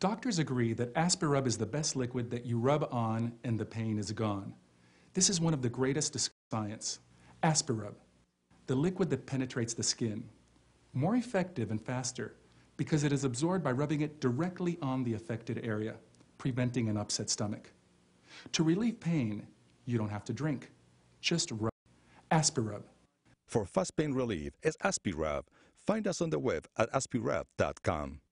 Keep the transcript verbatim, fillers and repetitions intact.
Doctors agree that Aspirub is the best liquid that you rub on and the pain is gone. This is one of the greatest discoveries of science. Aspirub, the liquid that penetrates the skin. More effective and faster because it is absorbed by rubbing it directly on the affected area, preventing an upset stomach. To relieve pain, you don't have to drink. Just rub. Aspirub. For fast pain relief, it's Aspirub. Find us on the web at aspirub dot com.